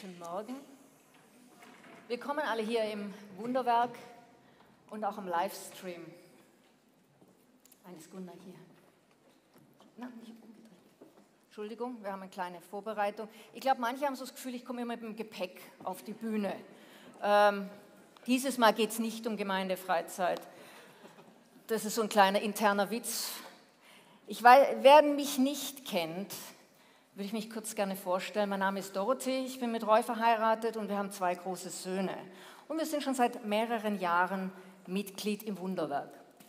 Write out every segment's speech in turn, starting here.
Guten Morgen. Wir kommen alle hier im Wunderwerk und auch im Livestream. Eines Gunnar hier. Na, nicht umgedreht. Entschuldigung, wir haben eine kleine Vorbereitung. Ich glaube, manche haben so das Gefühl, ich komme immer mit dem Gepäck auf die Bühne. Dieses Mal geht es nicht um Gemeindefreizeit. Das ist so ein kleiner interner Witz. Wer mich nicht kennt, würde ich mich kurz gerne vorstellen. Mein Name ist Dorothee, ich bin mit Roy verheiratet und wir haben 2 große Söhne. Und wir sind schon seit mehreren Jahren Mitglied im Wunderwerk.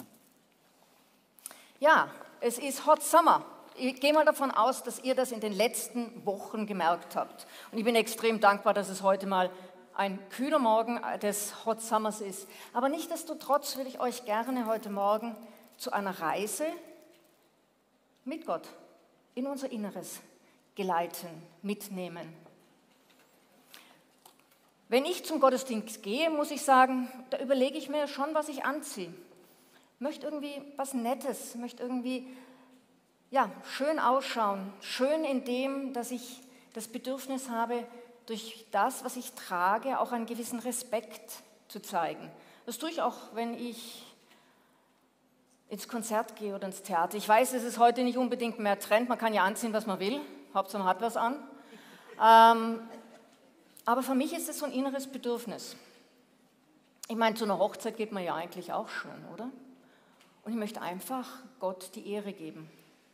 Ja, es ist Hot Summer. Ich gehe mal davon aus, dass ihr das in den letzten Wochen gemerkt habt. Und ich bin extrem dankbar, dass es heute mal ein kühler Morgen des Hot Summers ist. Aber nichtsdestotrotz will ich euch gerne heute Morgen zu einer Reise mit Gott in unser Inneres geleiten, mitnehmen. Wenn ich zum Gottesdienst gehe, muss ich sagen, da überlege ich mir schon, was ich anziehe. Ich möchte irgendwie was Nettes, möchte irgendwie schön ausschauen, schön in dem, dass ich das Bedürfnis habe, durch das, was ich trage, auch einen gewissen Respekt zu zeigen. Das tue ich auch, wenn ich ins Konzert gehe oder ins Theater. Ich weiß, es ist heute nicht unbedingt mehr Trend, man kann ja anziehen, was man will. Hauptsache man hat was an. Aber für mich ist es so ein inneres Bedürfnis. Ich meine, zu einer Hochzeit geht man ja eigentlich auch schon, oder? Und ich möchte einfach Gott die Ehre geben.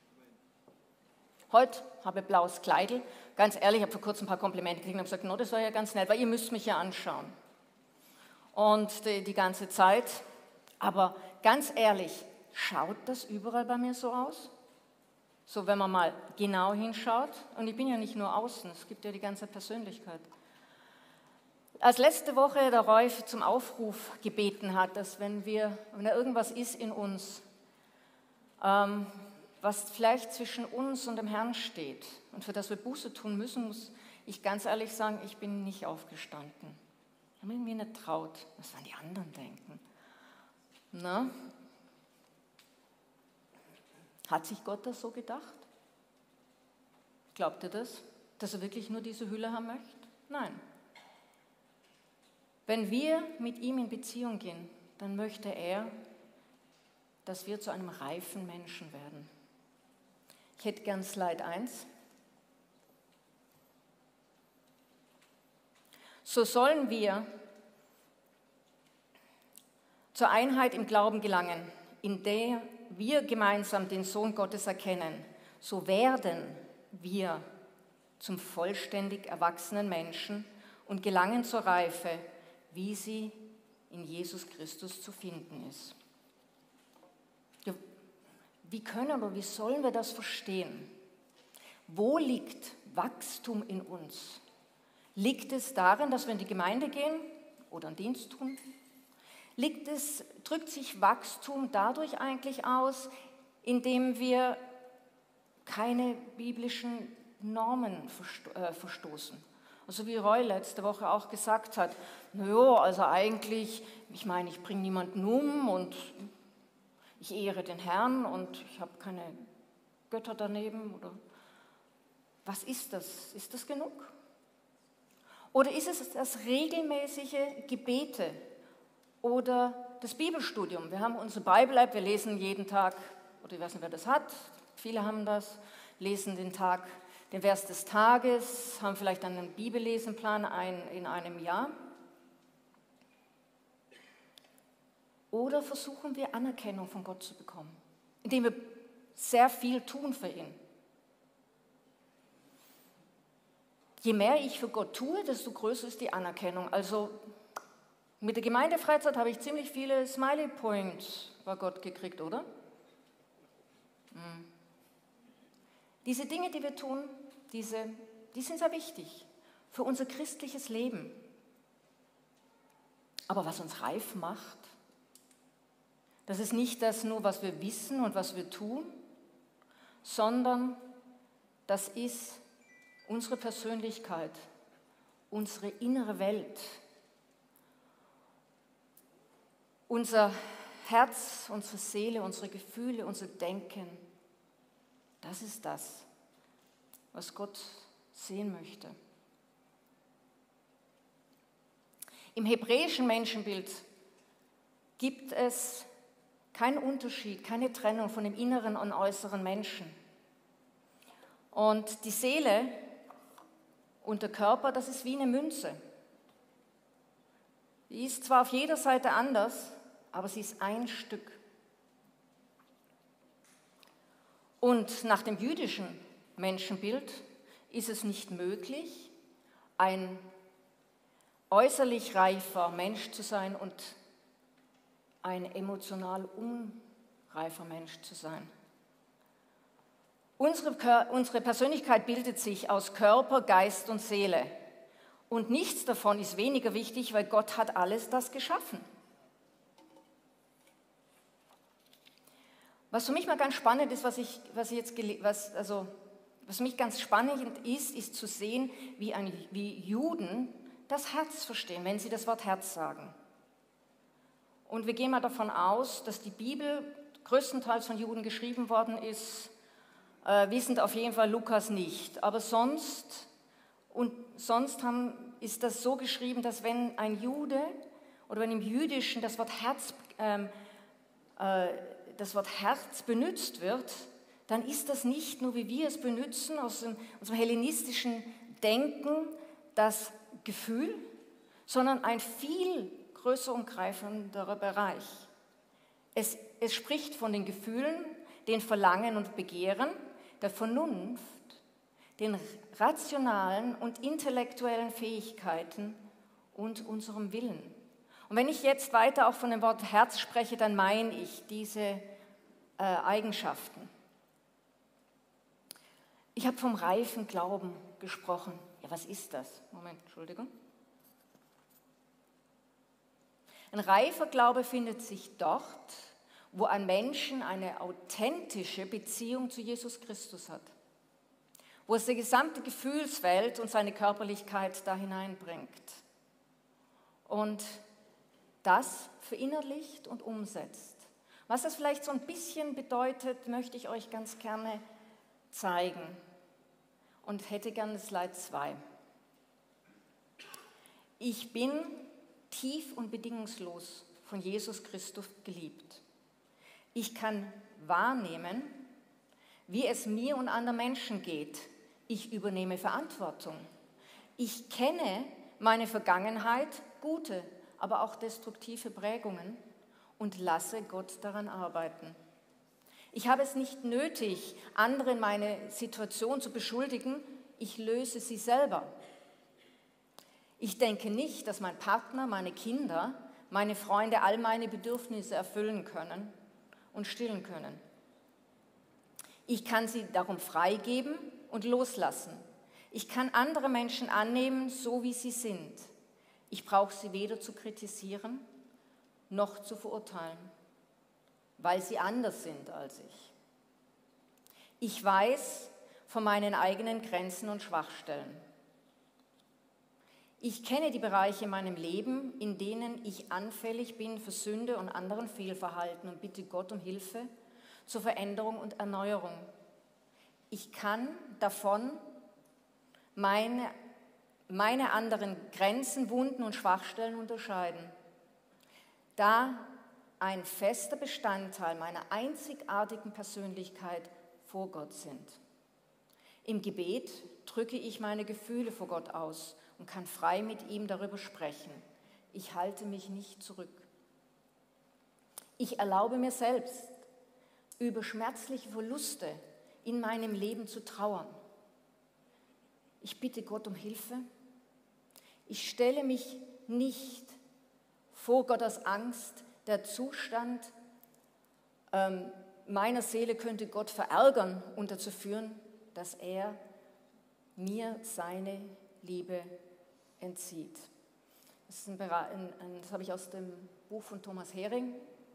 Heute habe ich blaues Kleidel. Ganz ehrlich, ich habe vor kurzem ein paar Komplimente gekriegt und habe gesagt, no, das war ja ganz nett, weil ihr müsst mich ja anschauen. Und die ganze Zeit. Aber ganz ehrlich, schaut das überall bei mir so aus? So, wenn man mal genau hinschaut, und ich bin ja nicht nur außen, es gibt ja die ganze Persönlichkeit. Als letzte Woche der Roy zum Aufruf gebeten hat, dass wenn da irgendwas ist in uns, was vielleicht zwischen uns und dem Herrn steht und für das wir Buße tun müssen, muss ich ganz ehrlich sagen, ich bin nicht aufgestanden. Ich habe mir nicht traut, was an die anderen denken. Na? Hat sich Gott das so gedacht? Glaubt ihr das? Dass er wirklich nur diese Hülle haben möchte? Nein. Wenn wir mit ihm in Beziehung gehen, dann möchte er, dass wir zu einem reifen Menschen werden. Ich hätte gern Slide 1. So sollen wir zur Einheit im Glauben gelangen, in der wir gemeinsam den Sohn Gottes erkennen. So werden wir zum vollständig erwachsenen Menschen und gelangen zur Reife, wie sie in Jesus Christus zu finden ist. Wie können oder wie sollen wir das verstehen? Wo liegt Wachstum in uns? Liegt es darin, dass wir in die Gemeinde gehen oder einen Dienst tun? Drückt sich Wachstum dadurch eigentlich aus, indem wir keine biblischen Normen verstoßen? Also wie Roy letzte Woche auch gesagt hat, naja, also eigentlich, ich meine, ich bringe niemanden um und ich ehre den Herrn und ich habe keine Götter daneben. Oder was ist das? Ist das genug? Oder ist es das regelmäßige Gebete oder das Bibelstudium? Wir haben unsere Bible-App, wir lesen jeden Tag, oder ich weiß nicht, wer das hat, viele haben das, lesen den Vers des Tages, haben vielleicht einen Bibellesenplan in einem Jahr. Oder versuchen wir Anerkennung von Gott zu bekommen, indem wir sehr viel tun für ihn. Je mehr ich für Gott tue, desto größer ist die Anerkennung. Also mit der Gemeindefreizeit habe ich ziemlich viele Smiley Points bei Gott gekriegt, oder? Diese Dinge, die wir tun, die sind sehr wichtig für unser christliches Leben. Aber was uns reif macht, das ist nicht das nur, was wir wissen und was wir tun, sondern das ist unsere Persönlichkeit, unsere innere Welt, unser Herz, unsere Seele, unsere Gefühle, unser Denken. Das ist das, was Gott sehen möchte. Im hebräischen Menschenbild gibt es keinen Unterschied, keine Trennung von dem inneren und äußeren Menschen. Und die Seele und der Körper, das ist wie eine Münze. Die ist zwar auf jeder Seite anders, aber sie ist ein Stück. Und nach dem jüdischen Menschenbild ist es nicht möglich, ein äußerlich reifer Mensch zu sein und ein emotional unreifer Mensch zu sein. Unsere Persönlichkeit bildet sich aus Körper, Geist und Seele. Und nichts davon ist weniger wichtig, weil Gott hat alles das geschaffen. Was für mich mal ganz spannend ist, was für mich ganz spannend ist zu sehen, wie Juden das Herz verstehen, wenn sie das Wort Herz sagen. Und wir gehen mal davon aus, dass die Bibel größtenteils von Juden geschrieben worden ist, wissend auf jeden Fall Lukas nicht. Aber sonst ist das so geschrieben, dass wenn ein Jude oder wenn im Jüdischen das Wort Herz benutzt wird, dann ist das nicht nur, wie wir es benutzen, aus unserem hellenistischen Denken, das Gefühl, sondern ein viel größer umgreifenderer Bereich. Es spricht von den Gefühlen, den Verlangen und Begehren, der Vernunft, den rationalen und intellektuellen Fähigkeiten und unserem Willen. Und wenn ich jetzt weiter auch von dem Wort Herz spreche, dann meine ich diese Eigenschaften. Ich habe vom reifen Glauben gesprochen. Ja, was ist das? Moment, Entschuldigung. Ein reifer Glaube findet sich dort, wo ein Mensch eine authentische Beziehung zu Jesus Christus hat, wo es die gesamte Gefühlswelt und seine Körperlichkeit da hineinbringt und das verinnerlicht und umsetzt. Was das vielleicht so ein bisschen bedeutet, möchte ich euch ganz gerne zeigen und hätte gerne Slide 2. Ich bin tief und bedingungslos von Jesus Christus geliebt. Ich kann wahrnehmen, wie es mir und anderen Menschen geht. Ich übernehme Verantwortung. Ich kenne meine Vergangenheit, gute, aber auch destruktive Prägungen und lasse Gott daran arbeiten. Ich habe es nicht nötig, andere in meine Situation zu beschuldigen. Ich löse sie selber. Ich denke nicht, dass mein Partner, meine Kinder, meine Freunde all meine Bedürfnisse erfüllen können und stillen können. Ich kann sie darum freigeben und loslassen. Ich kann andere Menschen annehmen, so wie sie sind. Ich brauche sie weder zu kritisieren noch zu verurteilen, weil sie anders sind als ich. Ich weiß von meinen eigenen Grenzen und Schwachstellen. Ich kenne die Bereiche in meinem Leben, in denen ich anfällig bin für Sünde und anderen Fehlverhalten und bitte Gott um Hilfe zur Veränderung und Erneuerung. Ich kann davon meine anderen Grenzen, Wunden und Schwachstellen unterscheiden, da ein fester Bestandteil meiner einzigartigen Persönlichkeit vor Gott sind. Im Gebet drücke ich meine Gefühle vor Gott aus und kann frei mit ihm darüber sprechen. Ich halte mich nicht zurück. Ich erlaube mir selbst, über schmerzliche Verluste in meinem Leben zu trauern. Ich bitte Gott um Hilfe. Ich stelle mich nicht vor Gott aus Angst. Der Zustand meiner Seele könnte Gott verärgern und dazu führen, dass er mir seine Liebe entzieht. Das habe ich aus dem Buch von Thomas Hering,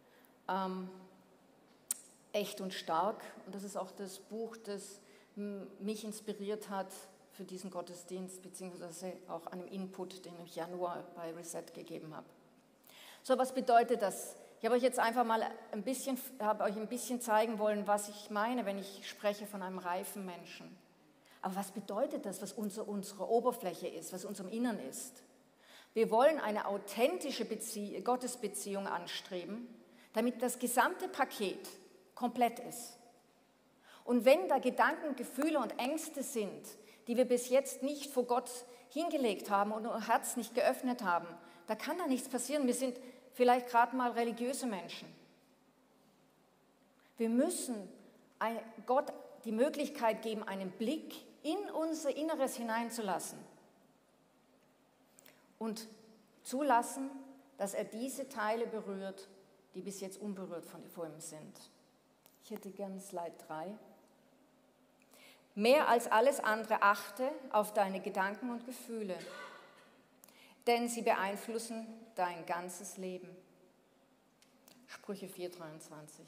Echt und stark. Und das ist auch das Buch, das mich inspiriert hat für diesen Gottesdienst, beziehungsweise auch einen Input, den ich Januar bei Reset gegeben habe. So, was bedeutet das? Ich habe euch jetzt einfach mal ein bisschen zeigen wollen, was ich meine, wenn ich spreche von einem reifen Menschen. Aber was bedeutet das, was unsere Oberfläche ist, was unserem Innern ist? Wir wollen eine authentische Gottesbeziehung anstreben, damit das gesamte Paket komplett ist. Und wenn da Gedanken, Gefühle und Ängste sind, die wir bis jetzt nicht vor Gott hingelegt haben und unser Herz nicht geöffnet haben, da kann da nichts passieren. Wir sind vielleicht gerade mal religiöse Menschen. Wir müssen Gott die Möglichkeit geben, einen Blick in unser Inneres hineinzulassen und zulassen, dass er diese Teile berührt, die bis jetzt unberührt vor ihm sind. Ich hätte gern Slide 3. Mehr als alles andere achte auf deine Gedanken und Gefühle, denn sie beeinflussen dein ganzes Leben. Sprüche 4,23.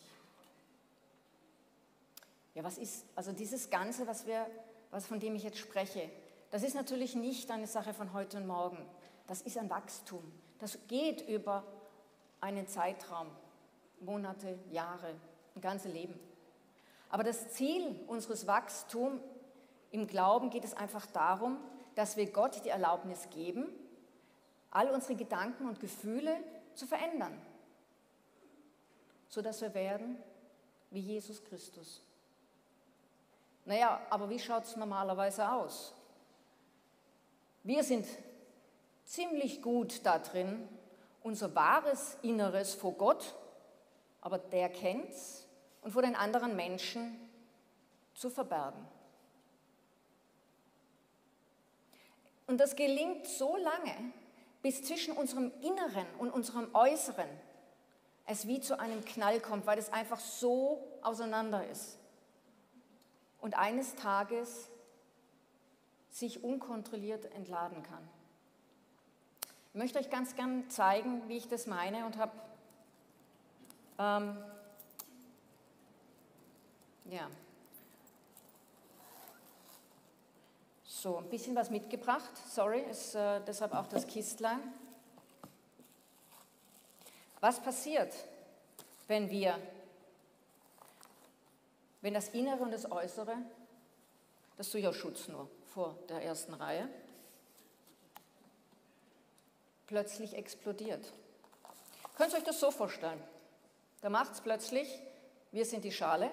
Ja, was ist, also dieses Ganze, von dem ich jetzt spreche, das ist natürlich nicht eine Sache von heute und morgen. Das ist ein Wachstum. Das geht über einen Zeitraum, Monate, Jahre, ein ganzes Leben. Aber das Ziel unseres Wachstums im Glauben geht es einfach darum, dass wir Gott die Erlaubnis geben, all unsere Gedanken und Gefühle zu verändern, sodass wir werden wie Jesus Christus. Naja, aber wie schaut es normalerweise aus? Wir sind ziemlich gut da drin, unser wahres Inneres vor Gott, aber der kennt's, und vor den anderen Menschen zu verbergen. Und das gelingt so lange, bis zwischen unserem Inneren und unserem Äußeren es wie zu einem Knall kommt, weil es einfach so auseinander ist. Und eines Tages sich unkontrolliert entladen kann. Ich möchte euch ganz gern zeigen, wie ich das meine, und habe so ein bisschen was mitgebracht. Sorry, ist deshalb auch das Kistlein. Was passiert, wenn das Innere und das Äußere, das tue ich aus Schutz nur vor der ersten Reihe, plötzlich explodiert? Könnt ihr euch das so vorstellen? Da macht es plötzlich, wir sind die Schale.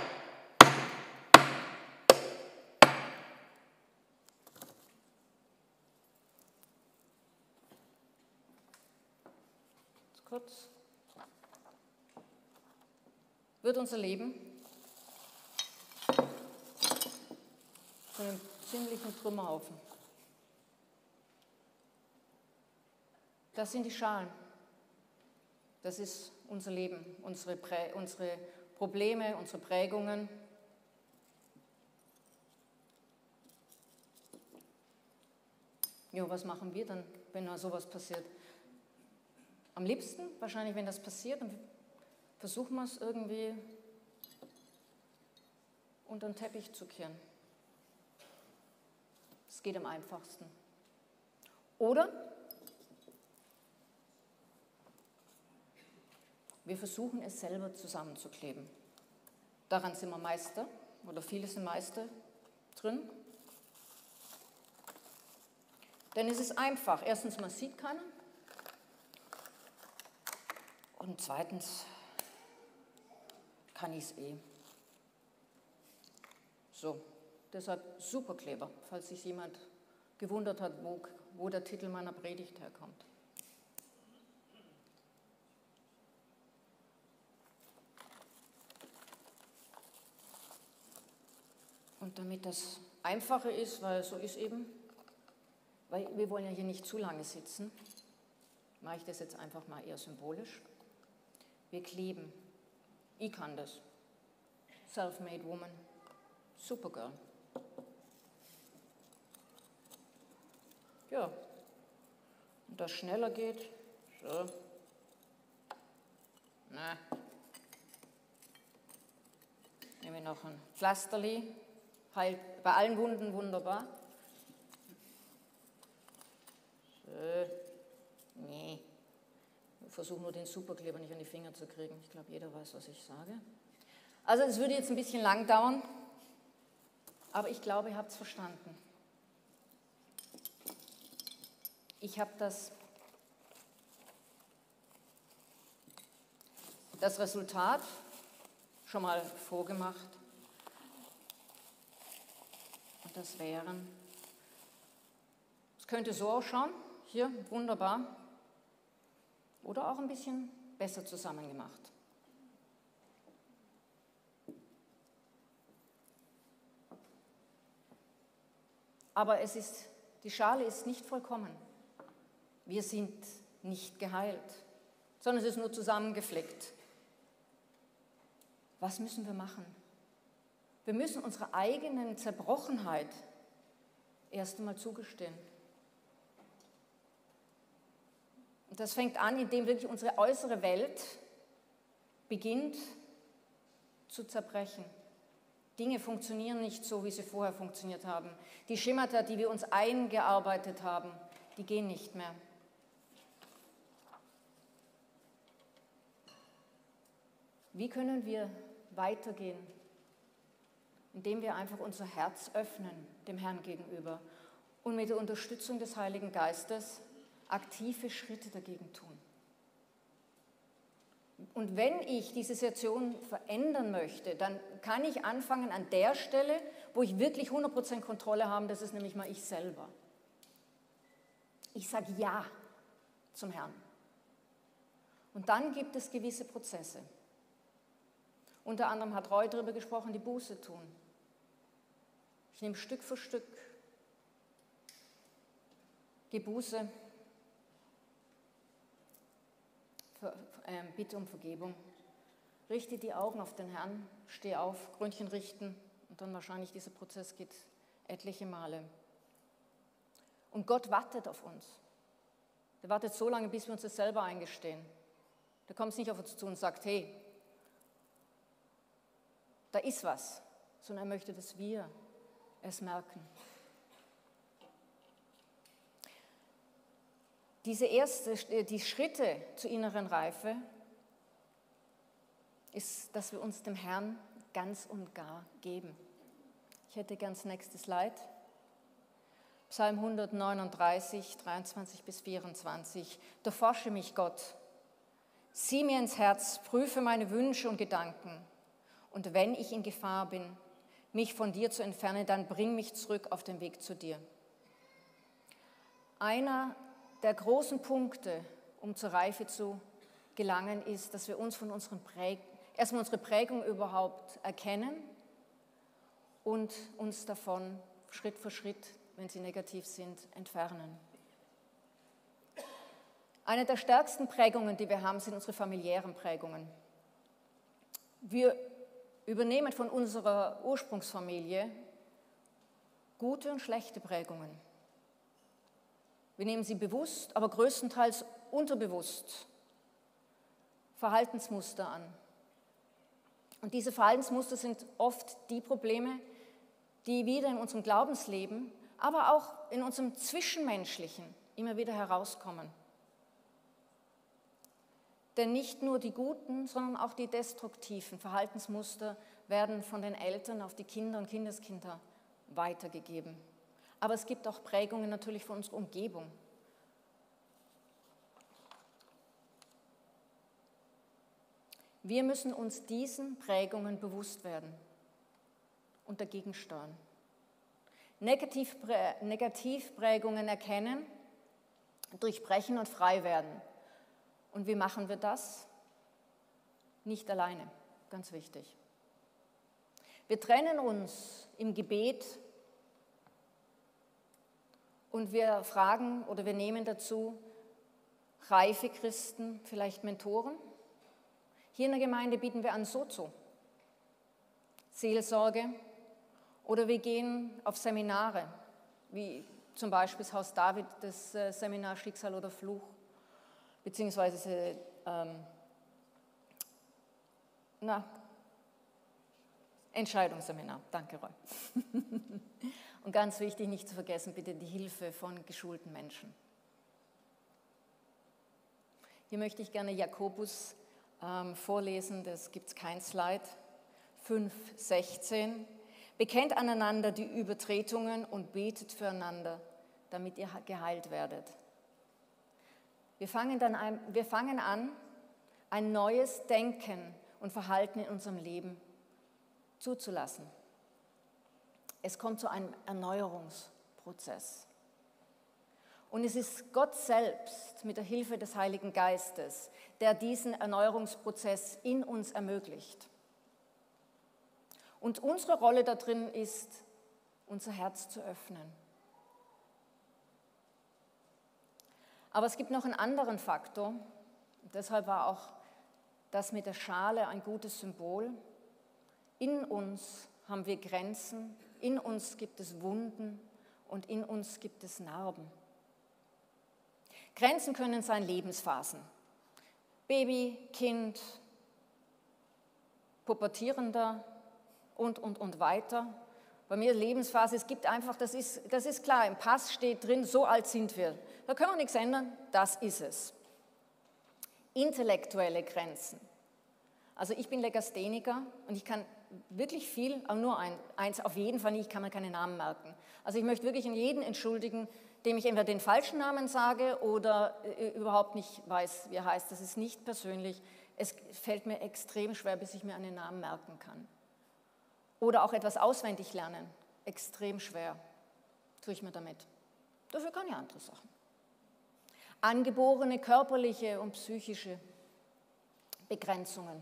Jetzt kurz. Wird unser Leben zu einem ziemlichen Trümmerhaufen. Das sind die Schalen. Das ist unser Leben, unsere Probleme, unsere Prägungen. Ja, was machen wir dann, wenn mal sowas passiert? Am liebsten, wahrscheinlich, wenn das passiert, dann versuchen wir es irgendwie unter den Teppich zu kehren. Das geht am einfachsten. Oder wir versuchen es selber zusammenzukleben. Daran sind wir Meister, oder viele sind Meister drin. Denn es ist einfach. Erstens, man sieht keinen. Und zweitens kann ich es eh. So, deshalb Superkleber, falls sich jemand gewundert hat, wo der Titel meiner Predigt herkommt. Und damit das einfacher ist, weil so ist eben, weil wir wollen ja hier nicht zu lange sitzen, mache ich das jetzt einfach mal eher symbolisch. Wir kleben. Ich kann das. Self-made woman. Supergirl. Ja. Und das schneller geht. So. Na. Nehmen wir noch ein Pflasterli. Heilt bei allen Wunden wunderbar. So. Nee. Ich versuche nur den Superkleber nicht an die Finger zu kriegen. Ich glaube, jeder weiß, was ich sage. Also es würde jetzt ein bisschen lang dauern, aber ich glaube, ihr habt es verstanden. Ich habe das Das Resultat schon mal vorgemacht. Und das wären, es könnte so ausschauen, hier wunderbar, oder auch ein bisschen besser zusammengemacht. Aber die Schale ist nicht vollkommen. Wir sind nicht geheilt, sondern es ist nur zusammengeflickt. Was müssen wir machen? Wir müssen unsere eigenen Zerbrochenheit erst einmal zugestehen. Und das fängt an, indem wirklich unsere äußere Welt beginnt zu zerbrechen. Dinge funktionieren nicht so, wie sie vorher funktioniert haben. Die Schemata, die wir uns eingearbeitet haben, die gehen nicht mehr. Wie können wir weitergehen? Indem wir einfach unser Herz öffnen dem Herrn gegenüber und mit der Unterstützung des Heiligen Geistes aktive Schritte dagegen tun. Und wenn ich diese Situation verändern möchte, dann kann ich anfangen an der Stelle, wo ich wirklich 100% Kontrolle habe, das ist nämlich mal ich selber. Ich sage Ja zum Herrn. Und dann gibt es gewisse Prozesse. Unter anderem hat Roy darüber gesprochen, die Buße tun. Ich nehme Stück für Stück, gehe Buße, bitte um Vergebung, richte die Augen auf den Herrn, stehe auf, Krönchen richten und dann wahrscheinlich dieser Prozess geht etliche Male. Und Gott wartet auf uns. Er wartet so lange, bis wir uns das selber eingestehen. Der kommt nicht auf uns zu und sagt, hey, da ist was, sondern er möchte, dass wir es merken. Die Schritte zur inneren Reife ist, dass wir uns dem Herrn ganz und gar geben. Ich hätte gern das nächste Slide. Psalm 139, 23 bis 24. Durchforsche mich, Gott. Sieh mir ins Herz, prüfe meine Wünsche und Gedanken. Und wenn ich in Gefahr bin, mich von dir zu entfernen, dann bring mich zurück auf den Weg zu dir. Einer der großen Punkte, um zur Reife zu gelangen, ist, dass wir uns von erstmal unsere Prägung überhaupt erkennen und uns davon Schritt für Schritt, wenn sie negativ sind, entfernen. Eine der stärksten Prägungen, die wir haben, sind unsere familiären Prägungen. Wir übernehmen von unserer Ursprungsfamilie gute und schlechte Prägungen. Wir nehmen sie bewusst, aber größtenteils unterbewusst Verhaltensmuster an. Und diese Verhaltensmuster sind oft die Probleme, die wieder in unserem Glaubensleben, aber auch in unserem Zwischenmenschlichen immer wieder herauskommen. Denn nicht nur die guten, sondern auch die destruktiven Verhaltensmuster werden von den Eltern auf die Kinder und Kindeskinder weitergegeben. Aber es gibt auch Prägungen natürlich von unserer Umgebung. Wir müssen uns diesen Prägungen bewusst werden und dagegen steuern. Negativprägungen erkennen, durchbrechen und frei werden. Und wie machen wir das? Nicht alleine, ganz wichtig. Wir trennen uns im Gebet und wir fragen oder wir nehmen dazu reife Christen, vielleicht Mentoren. Hier in der Gemeinde bieten wir an Sozo, Seelsorge, oder wir gehen auf Seminare, wie zum Beispiel das Haus David, das Seminar Schicksal oder Fluch, beziehungsweise Entscheidungsseminar. Danke, Roy. Und ganz wichtig, nicht zu vergessen, bitte die Hilfe von geschulten Menschen. Hier möchte ich gerne Jakobus vorlesen, das gibt es kein Slide, 5,16. Bekennt aneinander die Übertretungen und betet füreinander, damit ihr geheilt werdet. Wir fangen an, ein neues Denken und Verhalten in unserem Leben zuzulassen. Es kommt zu einem Erneuerungsprozess. Und es ist Gott selbst mit der Hilfe des Heiligen Geistes, der diesen Erneuerungsprozess in uns ermöglicht. Und unsere Rolle da drin ist, unser Herz zu öffnen. Aber es gibt noch einen anderen Faktor. Deshalb war auch das mit der Schale ein gutes Symbol. In uns haben wir Grenzen, in uns gibt es Wunden und in uns gibt es Narben. Grenzen können sein Lebensphasen. Baby, Kind, Pubertierender und weiter. Bei mir Lebensphase, es gibt einfach, das ist klar, im Pass steht drin, so alt sind wir. Da können wir nichts ändern, das ist es. Intellektuelle Grenzen. Also ich bin Legastheniker und ich kann wirklich viel, aber nur eins auf jeden Fall nicht, ich kann mir keine Namen merken. Also ich möchte wirklich jeden entschuldigen, dem ich entweder den falschen Namen sage oder überhaupt nicht weiß, wie er heißt. Das ist nicht persönlich. Es fällt mir extrem schwer, bis ich mir einen Namen merken kann. Oder auch etwas auswendig lernen. Extrem schwer tue ich mir damit. Dafür kann ich andere Sachen. Angeborene körperliche und psychische Begrenzungen.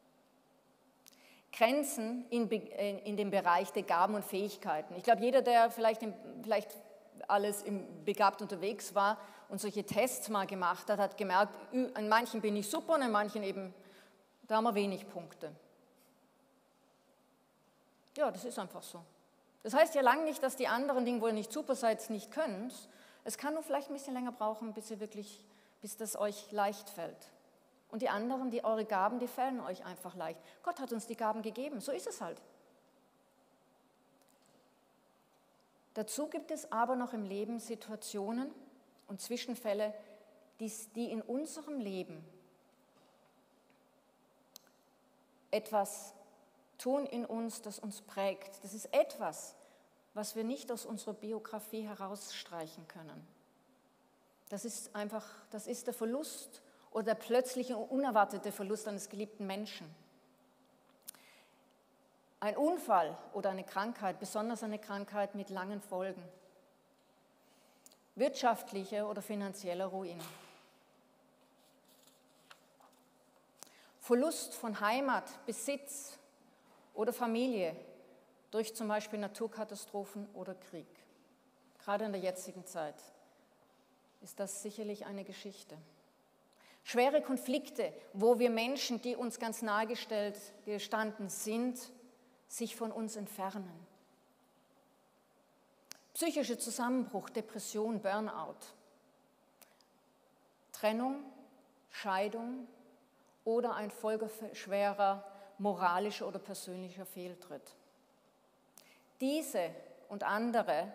Grenzen in dem Bereich der Gaben und Fähigkeiten. Ich glaube, jeder, der vielleicht alles begabt unterwegs war und solche Tests mal gemacht hat, hat gemerkt, an manchen bin ich super und an manchen eben, da haben wir wenig Punkte. Ja, das ist einfach so. Das heißt ja lange nicht, dass die anderen Dinge, wo ihr nicht super seid, nicht könnt. Es kann nur vielleicht ein bisschen länger brauchen, bis das euch leicht fällt. Und die anderen, eure Gaben, die fällen euch einfach leicht. Gott hat uns die Gaben gegeben, so ist es halt. Dazu gibt es aber noch im Leben Situationen und Zwischenfälle, die in unserem Leben etwas tun in uns, das uns prägt. Das ist etwas, was wir nicht aus unserer Biografie herausstreichen können. Das ist der Verlust oder der plötzliche und unerwartete Verlust eines geliebten Menschen. Ein Unfall oder eine Krankheit, besonders eine Krankheit mit langen Folgen. Wirtschaftlicher oder finanzieller Ruin. Verlust von Heimat, Besitz oder Familie durch zum Beispiel Naturkatastrophen oder Krieg. Gerade in der jetzigen Zeit ist das sicherlich eine Geschichte. Schwere Konflikte, wo wir Menschen, die uns ganz nahe gestanden sind, sich von uns entfernen. Psychischer Zusammenbruch, Depression, Burnout. Trennung, Scheidung oder ein folgeschwerer moralischer oder persönlicher Fehltritt. Diese und andere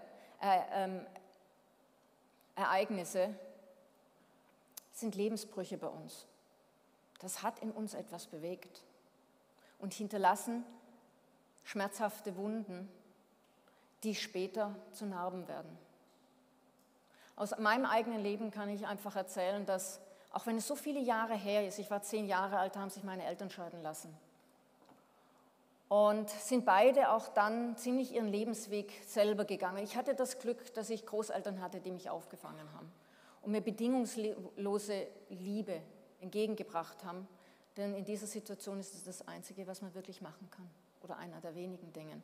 Ereignisse sind Lebensbrüche bei uns. Das hat in uns etwas bewegt und hinterlassen schmerzhafte Wunden, die später zu Narben werden. Aus meinem eigenen Leben kann ich einfach erzählen, dass, auch wenn es so viele Jahre her ist, ich war 10 Jahre alt, da haben sich meine Eltern scheiden lassen. Und sind beide auch dann ziemlich ihren Lebensweg selber gegangen. Ich hatte das Glück, dass ich Großeltern hatte, die mich aufgefangen haben und mir bedingungslose Liebe entgegengebracht haben. Denn in dieser Situation ist es das Einzige, was man wirklich machen kann. Oder einer der wenigen Dinge.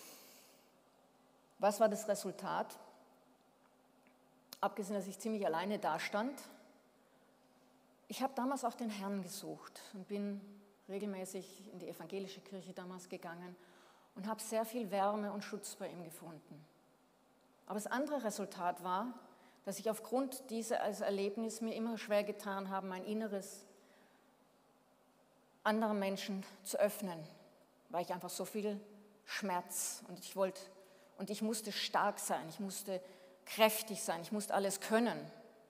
Was war das Resultat? Abgesehen, dass ich ziemlich alleine dastand. Ich habe damals auch den Herrn gesucht und bin regelmäßig in die evangelische Kirche damals gegangen und habe sehr viel Wärme und Schutz bei ihm gefunden. Aber das andere Resultat war, dass ich aufgrund dieses Erlebnisses mir immer schwer getan habe, mein Inneres anderen Menschen zu öffnen, weil ich einfach so viel Schmerz und ich musste stark sein, ich musste kräftig sein, ich musste alles können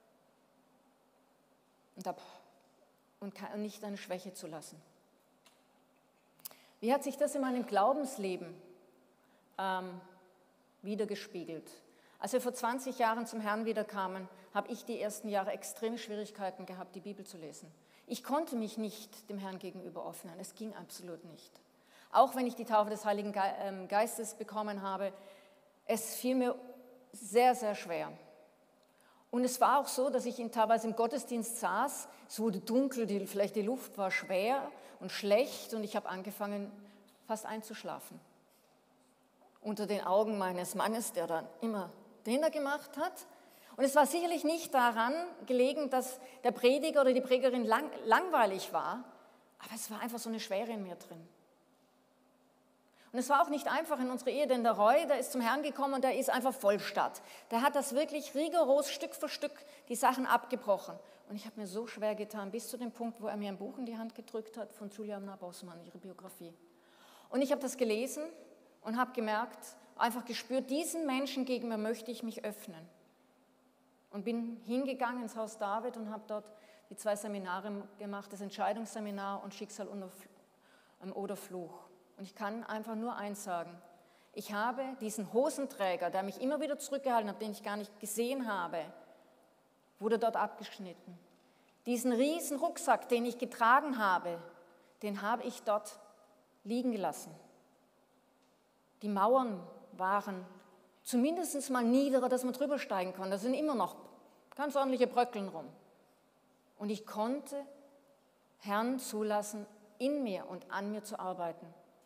und nicht eine Schwäche zu lassen. Wie hat sich das in meinem Glaubensleben wiedergespiegelt? Als wir vor 20 Jahren zum Herrn wiederkamen, habe ich die ersten Jahre extreme Schwierigkeiten gehabt, die Bibel zu lesen. Ich konnte mich nicht dem Herrn gegenüber öffnen, es ging absolut nicht. Auch wenn ich die Taufe des Heiligen Geistes bekommen habe, es fiel mir sehr, sehr schwer. Und es war auch so, dass ich teilweise im Gottesdienst saß, es wurde dunkel, vielleicht die Luft war schwer und schlecht und ich habe angefangen, fast einzuschlafen. Unter den Augen meines Mannes, der dann immer Dinner gemacht hat. Und es war sicherlich nicht daran gelegen, dass der Prediger oder die Predigerin langweilig war, aber es war einfach so eine Schwere in mir drin. Und es war auch nicht einfach in unserer Ehe, denn der Roy, der ist zum Herrn gekommen und der ist einfach Vollstadt. Der hat das wirklich rigoros Stück für Stück die Sachen abgebrochen. Und ich habe mir so schwer getan, bis zu dem Punkt, wo er mir ein Buch in die Hand gedrückt hat von Juliana Bossmann, ihre Biografie. Und ich habe das gelesen und habe gemerkt, einfach gespürt, diesen Menschen gegenüber möchte ich mich öffnen. Und bin hingegangen ins Haus David und habe dort die 2 Seminare gemacht, das Entscheidungsseminar und Schicksal oder Fluch. Und ich kann einfach nur eins sagen, ich habe diesen Hosenträger, der mich immer wieder zurückgehalten hat, den ich gar nicht gesehen habe, wurde dort abgeschnitten. Diesen riesen Rucksack, den ich getragen habe, den habe ich dort liegen gelassen. Die Mauern waren zumindest mal niederer, dass man drüber steigen konnte. Da sind immer noch ganz ordentliche Bröckeln rum. Und ich konnte Herrn zulassen, in mir und an mir zu arbeiten.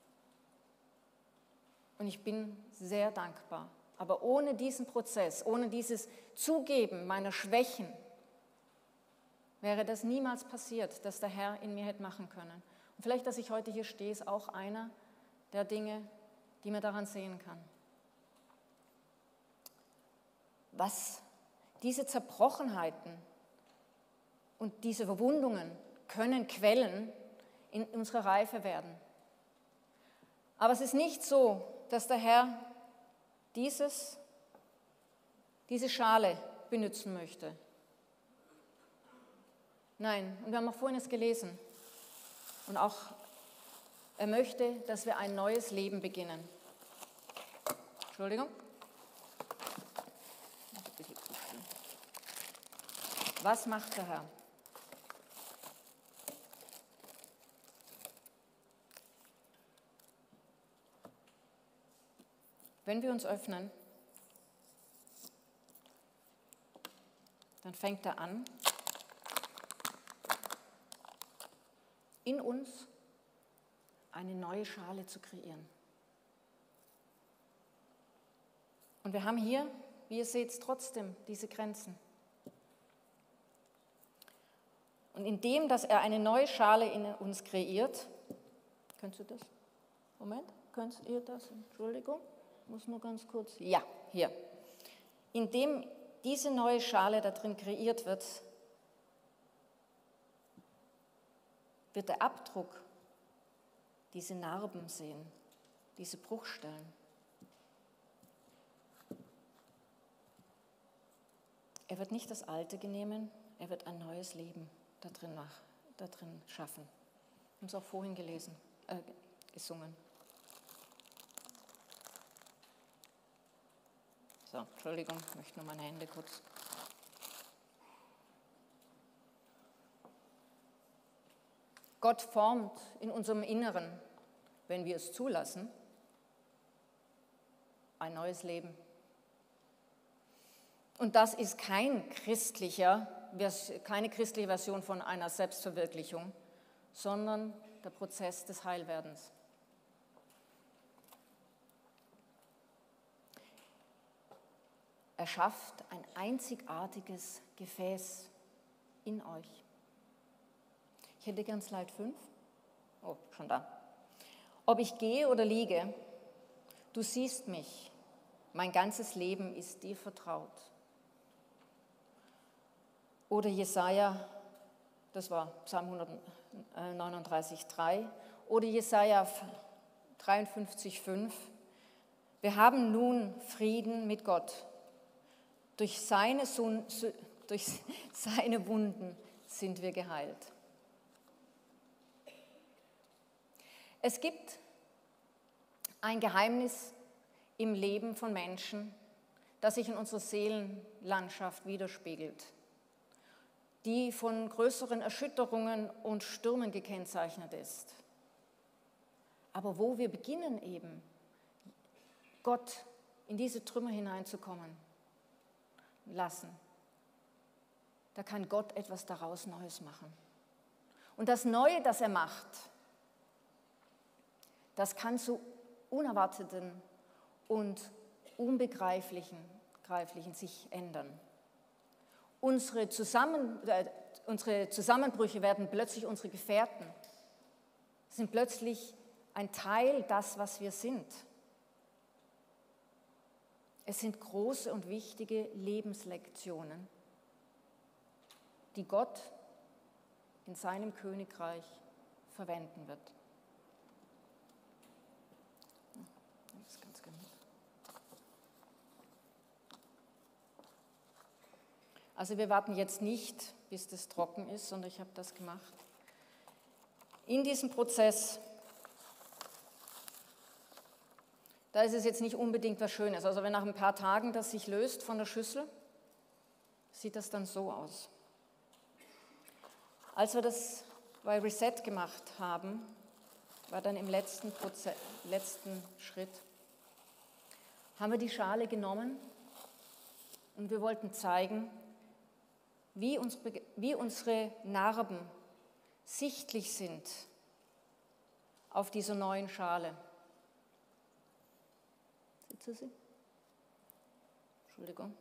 Und ich bin sehr dankbar. Aber ohne diesen Prozess, ohne dieses Zugeben meiner Schwächen, wäre das niemals passiert, dass der Herr in mir hätte machen können. Und vielleicht, dass ich heute hier stehe, ist auch einer der Dinge, die man daran sehen kann. Was diese Zerbrochenheiten und diese Verwundungen können Quellen in unserer Reife werden. Aber es ist nicht so, dass der Herr diese Schale benutzen möchte. Nein, und wir haben auch vorhin es gelesen. Und auch er möchte, dass wir ein neues Leben beginnen. Entschuldigung. Was macht der Herr? Wenn wir uns öffnen, dann fängt er an, in uns eine neue Schale zu kreieren. Und wir haben hier, wie ihr seht, trotzdem diese Grenzen. Und indem, dass er eine neue Schale in uns kreiert, könnt ihr das? Moment, könnt ihr das? Entschuldigung, muss nur ganz kurz. Ja, hier. Indem diese neue Schale da drin kreiert wird, wird der Abdruck diese Narben sehen, diese Bruchstellen. Er wird nicht das Alte nehmen, er wird ein neues Leben da drin schaffen. Wir haben es auch vorhin gesungen. So, Entschuldigung, ich möchte nur meine Hände kurz. Gott formt in unserem Inneren, wenn wir es zulassen, ein neues Leben. Und das ist keine christliche Version von einer Selbstverwirklichung, sondern der Prozess des Heilwerdens. Er schafft ein einzigartiges Gefäß in euch. Ich hätte gern Slide 5. Oh, schon da. Ob ich gehe oder liege, du siehst mich. Mein ganzes Leben ist dir vertraut. Oder Jesaja, das war Psalm 139,3. Oder Jesaja 53,5. Wir haben nun Frieden mit Gott. Durch seine Wunden sind wir geheilt. Es gibt ein Geheimnis im Leben von Menschen, das sich in unserer Seelenlandschaft widerspiegelt, die von größeren Erschütterungen und Stürmen gekennzeichnet ist. Aber wo wir beginnen eben, Gott in diese Trümmer hineinzukommen lassen, da kann Gott etwas daraus Neues machen. Und das Neue, das er macht, das kann zu unerwarteten und unbegreiflichen sich ändern. Unsere Zusammenbrüche werden plötzlich unsere Gefährten, sind plötzlich ein Teil das, was wir sind. Es sind große und wichtige Lebenslektionen, die Gott in seinem Königreich verwenden wird. Das ist ganz genau. Also wir warten jetzt nicht, bis das trocken ist, sondern ich habe das gemacht. In diesem Prozess, da ist es jetzt nicht unbedingt was Schönes. Also wenn nach ein paar Tagen das sich löst von der Schüssel, sieht das dann so aus. Als wir das bei Reset gemacht haben, war dann im letzten Schritt, haben wir die Schale genommen und wir wollten zeigen, wie unsere Narben sichtlich sind auf dieser neuen Schale. Sitzt sie? Entschuldigung.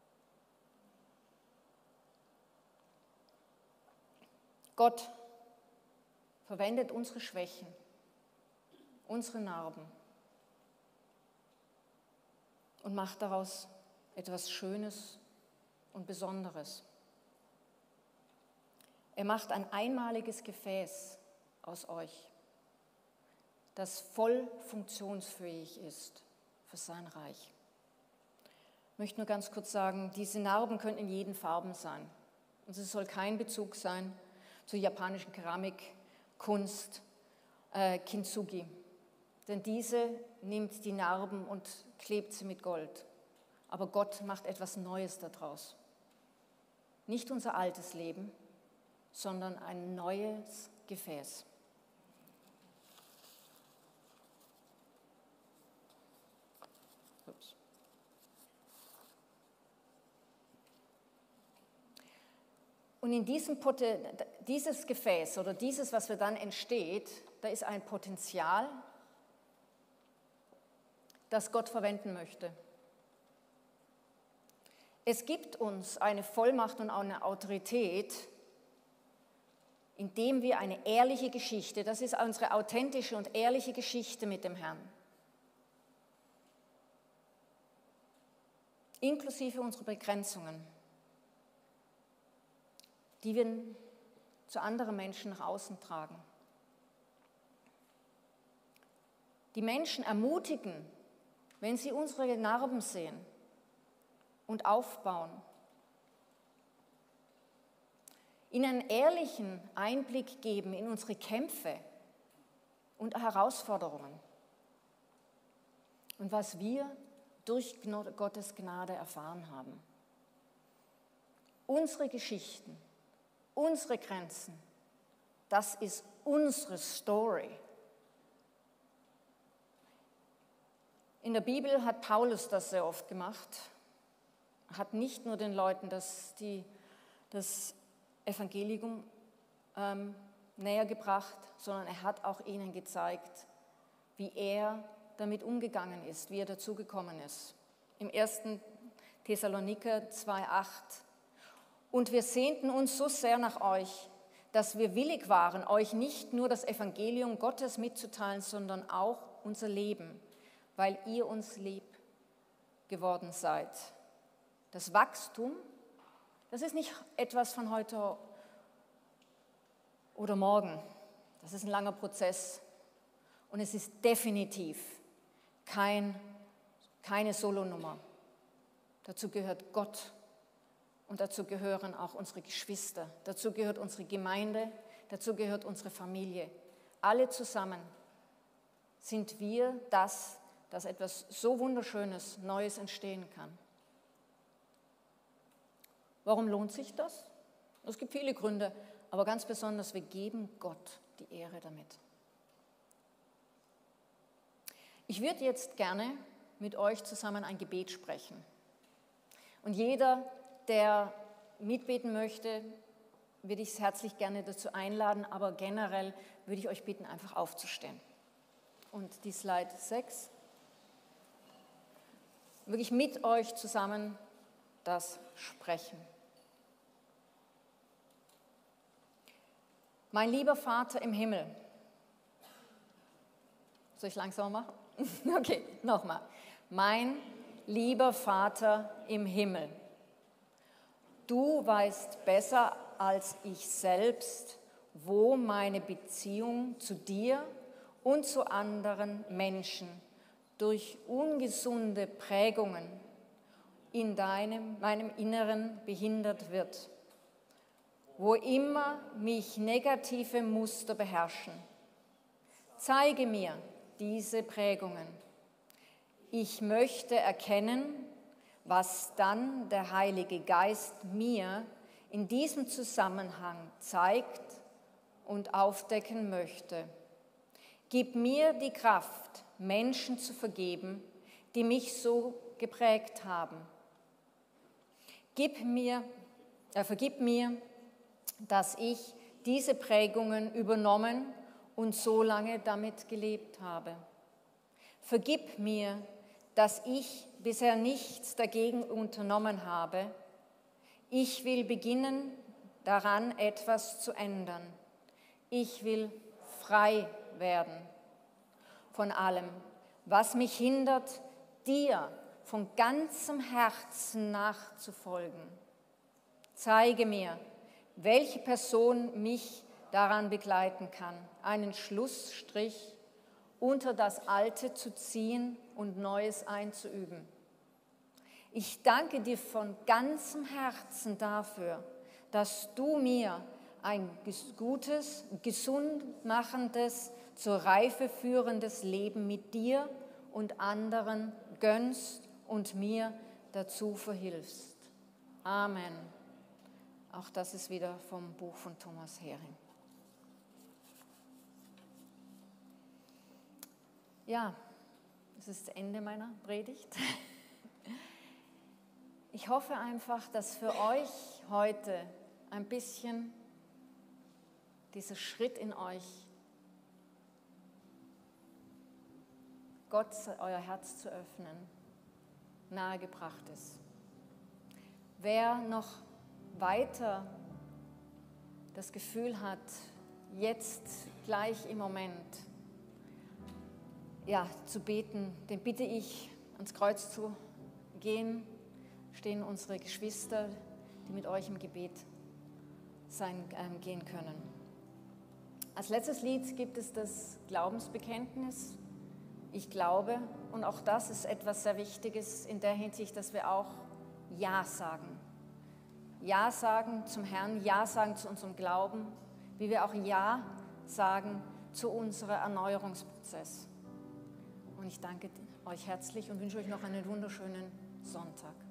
Gott verwendet unsere Schwächen, unsere Narben und macht daraus etwas Schönes und Besonderes. Er macht ein einmaliges Gefäß aus euch, das voll funktionsfähig ist für sein Reich. Ich möchte nur ganz kurz sagen, diese Narben können in jeden Farben sein. Und es soll kein Bezug sein zur japanischen Keramik, Kunst, Kintsugi. Denn diese nimmt die Narben und klebt sie mit Gold. Aber Gott macht etwas Neues daraus. Nicht unser altes Leben, sondern ein neues Gefäß. Ups. Und in dieses Gefäß oder dieses, was wir dann entsteht, da ist ein Potenzial, das Gott verwenden möchte. Es gibt uns eine Vollmacht und auch eine Autorität, indem wir eine ehrliche Geschichte, das ist unsere authentische und ehrliche Geschichte mit dem Herrn, inklusive unserer Begrenzungen, die wir zu anderen Menschen nach außen tragen. Die Menschen ermutigen, wenn sie unsere Narben sehen und aufbauen, ihnen einen ehrlichen Einblick geben in unsere Kämpfe und Herausforderungen und was wir durch Gottes Gnade erfahren haben. Unsere Geschichten, unsere Grenzen, das ist unsere Story. In der Bibel hat Paulus das sehr oft gemacht, hat nicht nur den Leuten das Evangelium näher gebracht, sondern er hat auch ihnen gezeigt, wie er damit umgegangen ist, wie er dazugekommen ist. Im 1. Thessaloniker 2,8: Und wir sehnten uns so sehr nach euch, dass wir willig waren, euch nicht nur das Evangelium Gottes mitzuteilen, sondern auch unser Leben, weil ihr uns lieb geworden seid. Das Wachstum, das ist nicht etwas von heute oder morgen. Das ist ein langer Prozess. Und es ist definitiv keine Solonummer. Dazu gehört Gott und dazu gehören auch unsere Geschwister. Dazu gehört unsere Gemeinde, dazu gehört unsere Familie. Alle zusammen sind wir dass etwas so Wunderschönes, Neues entstehen kann. Warum lohnt sich das? Es gibt viele Gründe, aber ganz besonders, wir geben Gott die Ehre damit. Ich würde jetzt gerne mit euch zusammen ein Gebet sprechen. Und jeder, der mitbeten möchte, würde ich herzlich gerne dazu einladen, aber generell würde ich euch bitten, einfach aufzustehen. Und die Slide 6, wirklich mit euch zusammen das sprechen. Mein lieber Vater im Himmel. Soll ich langsamer machen? Okay, nochmal. Mein lieber Vater im Himmel. Du weißt besser als ich selbst, wo meine Beziehung zu dir und zu anderen Menschen durch ungesunde Prägungen in meinem Inneren behindert wird. Wo immer mich negative Muster beherrschen. Zeige mir diese Prägungen. Ich möchte erkennen, was dann der Heilige Geist mir in diesem Zusammenhang zeigt und aufdecken möchte. Gib mir die Kraft, Menschen zu vergeben, die mich so geprägt haben. Vergib mir, dass ich diese Prägungen übernommen und so lange damit gelebt habe. Vergib mir, dass ich bisher nichts dagegen unternommen habe. Ich will beginnen, daran etwas zu ändern. Ich will frei werden von allem, was mich hindert, dir von ganzem Herzen nachzufolgen. Zeige mir, welche Person mich daran begleiten kann, einen Schlussstrich unter das Alte zu ziehen und Neues einzuüben. Ich danke dir von ganzem Herzen dafür, dass du mir ein gutes, gesund machendes, zur Reife führendes Leben mit dir und anderen gönnst und mir dazu verhilfst. Amen. Auch das ist wieder vom Buch von Thomas Hering. Ja, das ist das Ende meiner Predigt. Ich hoffe einfach, dass für euch heute ein bisschen dieser Schritt in euch, Gott euer Herz zu öffnen, nahegebracht ist. Wer noch weiter das Gefühl hat, jetzt gleich im Moment zu beten, den bitte ich, ans Kreuz zu gehen, stehen unsere Geschwister, die mit euch im Gebet gehen können. Als letztes Lied gibt es das Glaubensbekenntnis. Ich glaube, und auch das ist etwas sehr Wichtiges in der Hinsicht, dass wir auch Ja sagen. Ja sagen zum Herrn, Ja sagen zu unserem Glauben, wie wir auch Ja sagen zu unserem Erneuerungsprozess. Und ich danke euch herzlich und wünsche euch noch einen wunderschönen Sonntag.